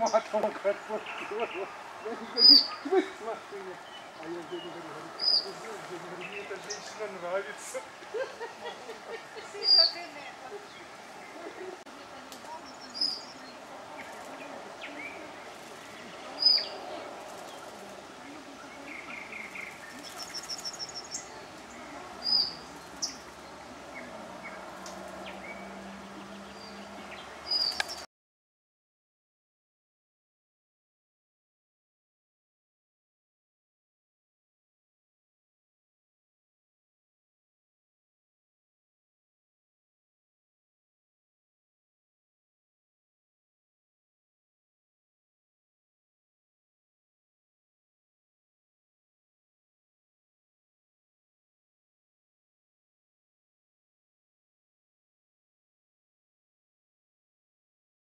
матом как построил. Я говорю, вы с машины. А я говорю, мне эта женщина нравится.